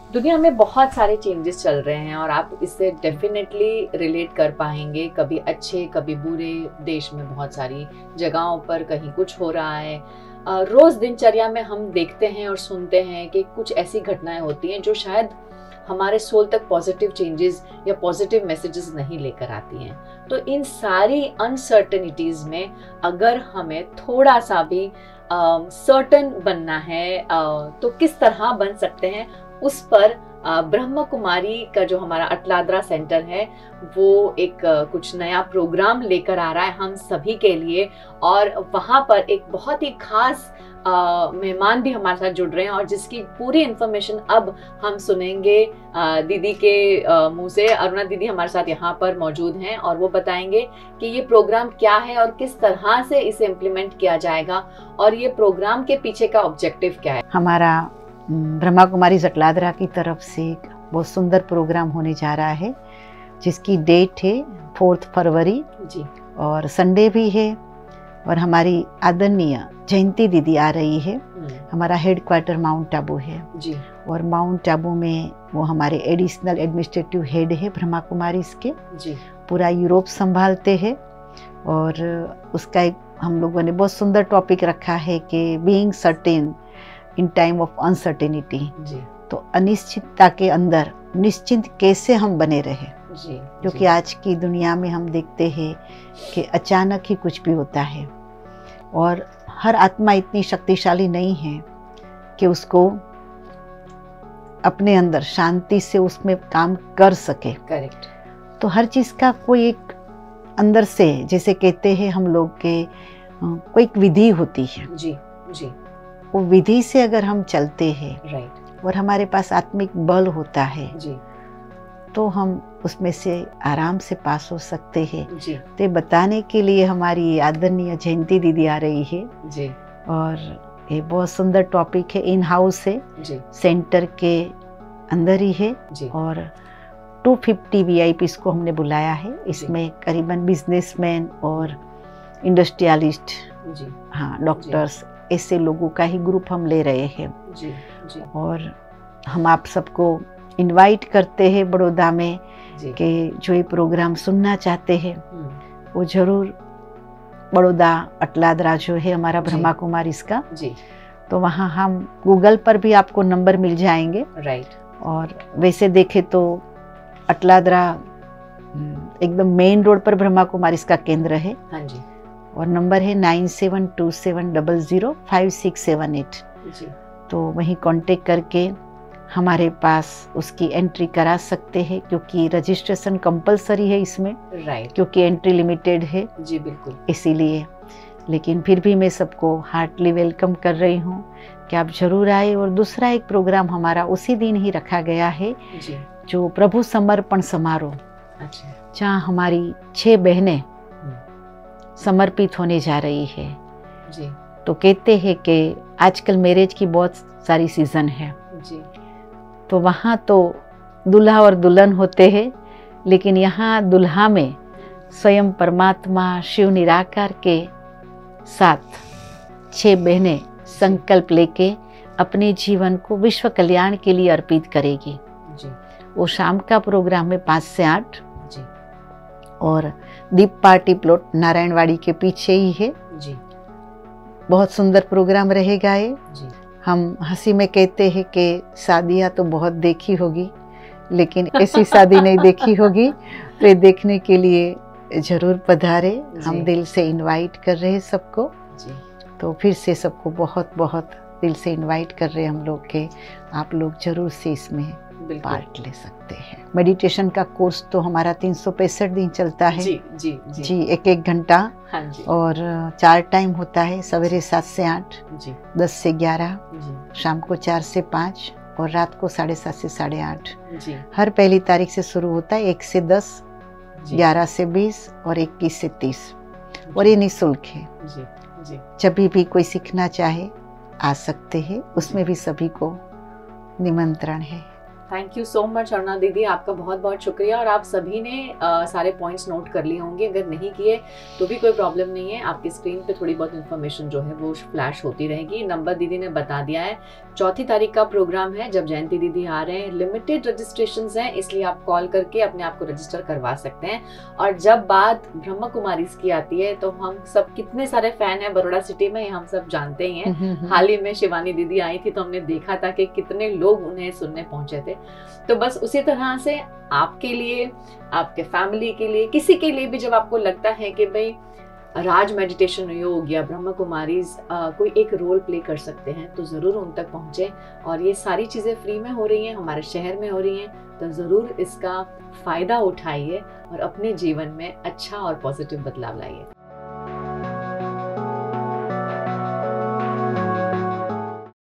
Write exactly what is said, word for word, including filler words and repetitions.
दुनिया में बहुत सारे चेंजेस चल रहे हैं और आप इससे डेफिनेटली रिलेट कर पाएंगे, कभी अच्छे कभी बुरे। देश में बहुत सारी जगहों पर कहीं कुछ हो रहा है। रोज दिनचर्या में हम देखते हैं और सुनते हैं कि कुछ ऐसी घटनाएं होती हैं जो शायद हमारे सोल तक पॉजिटिव चेंजेस या पॉजिटिव मैसेजेस नहीं लेकर आती हैं। तो इन सारी अनसर्टेनिटीज में अगर हमें थोड़ा सा भी सर्टन uh, बनना है uh, तो किस तरह बन सकते हैं, उस पर ब्रह्म कुमारी का जो हमारा अटलादरा सेंटर है वो एक कुछ नया प्रोग्राम लेकर आ रहा है हम सभी के लिए। और वहाँ पर एक बहुत ही खास मेहमान भी हमारे साथ जुड़ रहे हैं और जिसकी पूरी इन्फॉर्मेशन अब हम सुनेंगे आ, दीदी के मुंह से। अरुणा दीदी हमारे साथ यहाँ पर मौजूद हैं और वो बताएंगे कि ये प्रोग्राम क्या है और किस तरह से इसे इम्प्लीमेंट किया जाएगा और ये प्रोग्राम के पीछे का ऑब्जेक्टिव क्या है। हमारा ब्रह्मा कुमारी अटलादरा की तरफ से एक बहुत सुंदर प्रोग्राम होने जा रहा है जिसकी डेट है फोर्थ फरवरी जी, और संडे भी है। और हमारी आदरणीय जयंती दीदी आ रही है। हमारा हेड क्वार्टर माउंट आबू है जी, और माउंट आबू में वो हमारे एडिशनल एडमिनिस्ट्रेटिव हेड है ब्रह्मा कुमारी इसके जी, पूरा यूरोप संभालते हैं। और उसका एक हम लोगों ने बहुत सुंदर टॉपिक रखा है कि being certain in time of uncertainty. तो अनिश्चितता के अंदर निश्चिंत कैसे हम बने रहे, क्योंकि आज की दुनिया में हम देखते हैं कि अचानक ही कुछ भी होता है और हर आत्मा इतनी शक्तिशाली नहीं है कि उसको अपने अंदर शांति से उसमें काम कर सके। करेक्ट। तो हर चीज का कोई एक अंदर से, जैसे कहते हैं हम लोग के कोई एक विधि होती है जी जी, वो विधि से अगर हम चलते हैं राइट, और हमारे पास आत्मिक बल होता है जी, तो हम उसमें से आराम से पास हो सकते हैं जी। तो बताने के लिए हमारी आदरणीय जयंती दीदी आ रही है जी, और ये बहुत सुंदर टॉपिक है। इन हाउस है जी, सेंटर के अंदर ही है जी, और दो सौ पचास वीआईपीस को हमने बुलाया है। इसमें करीबन बिजनेसमैन और इंडस्ट्रियलिस्ट जी, हाँ डॉक्टर्स, ऐसे लोगों का ही ग्रुप हम ले रहे हैं जी, जी। और हम आप सबको इनवाइट करते हैं बड़ौदा में कि जो ये प्रोग्राम सुनना चाहते हैं वो जरूर बड़ौदा अटलादरा जो है हमारा ब्रह्मा कुमारी इसका जी, तो वहाँ हम गूगल पर भी आपको नंबर मिल जाएंगे राइट। और वैसे देखे तो अटलादरा एकदम मेन रोड पर ब्रह्मा कुमारी इसका केंद्र है हाँ जी, और नंबर है nine seven two seven double zero five six seven eight जी। तो वहीं कांटेक्ट करके हमारे पास उसकी एंट्री करा सकते हैं, क्योंकि रजिस्ट्रेशन कंपलसरी है इसमें राइट, क्योंकि एंट्री लिमिटेड है जी बिल्कुल, इसीलिए। लेकिन फिर भी मैं सबको हार्टली वेलकम कर रही हूँ कि आप जरूर आए। और दूसरा एक प्रोग्राम हमारा उसी दिन ही रखा गया है जी, जो प्रभु समर्पण समारोह अच्छा, जहाँ हमारी छह बहनें समर्पित होने जा रही है जी। तो कहते हैं कि आजकल मैरिज की बहुत सारी सीजन है जी, तो वहाँ तो दूल्हा और दुल्हन होते हैं, लेकिन यहाँ दुल्हा में स्वयं परमात्मा शिव निराकार के साथ छह बहनें संकल्प लेके अपने जीवन को विश्व कल्याण के लिए अर्पित करेगी जी। वो शाम का प्रोग्राम है पाँच से आठ जी, और दीप पार्टी प्लॉट नारायणवाड़ी के पीछे ही है जी। बहुत सुंदर प्रोग्राम रहेगा ये जी। हम हंसी में कहते हैं कि शादियाँ तो बहुत देखी होगी, लेकिन ऐसी शादी नहीं देखी होगी। तो ये देखने के लिए जरूर पधारे, हम दिल से इनवाइट कर रहे हैं सबको जी। तो फिर से सबको बहुत बहुत दिल से इनवाइट कर रहे हैं हम लोग के, आप लोग जरूर से इसमें पार्ट ले सकते हैं। मेडिटेशन का कोर्स तो हमारा तीन सौ पैंसठ दिन चलता है जी जी जी, जी एक एक घंटा हाँ जी, और चार टाइम होता है, सवेरे सात से आठ जी, दस से ग्यारह जी, शाम को चार से पाँच और रात को साढ़े सात से साढ़े आठ जी। हर पहली तारीख से शुरू होता है, एक से दस, ग्यारह से बीस और इक्कीस से तीस, और ये निःशुल्क है जी, जी। जब भी कोई सीखना चाहे आ सकते हैं, उसमें भी सभी को निमंत्रण है। Thank you so much Aruna दीदी, आपका बहुत बहुत शुक्रिया। और आप सभी ने आ, सारे पॉइंट्स नोट कर लिए होंगे, अगर नहीं किए तो भी कोई प्रॉब्लम नहीं है, आपकी स्क्रीन पे थोड़ी बहुत इन्फॉर्मेशन जो है वो फ्लैश होती रहेगी। नंबर दीदी ने बता दिया है, चौथी तारीख का प्रोग्राम है जब जयंती दीदी आ रहे हैं, लिमिटेड रजिस्ट्रेशंस हैं, इसलिए आप कॉल करके अपने आप को रजिस्टर करवा सकते हैं। और जब बात ब्रह्म कुमारीज की आती है तो हम सब कितने सारे फैन हैं बड़ौदा सिटी में, हम सब जानते ही हैं। हाल ही में शिवानी दीदी आई थी तो हमने देखा था कि कितने लोग उन्हें सुनने पहुंचे थे। तो बस उसी तरह से आपके लिए, आपके फैमिली के लिए, किसी के लिए भी जब आपको लगता है कि भाई राज मेडिटेशन योग या ब्रह्म कुमारीज कोई एक रोल प्ले कर सकते हैं, तो ज़रूर उन तक पहुँचे। और ये सारी चीज़ें फ्री में हो रही हैं, हमारे शहर में हो रही हैं, तो ज़रूर इसका फ़ायदा उठाइए और अपने जीवन में अच्छा और पॉजिटिव बदलाव लाइए।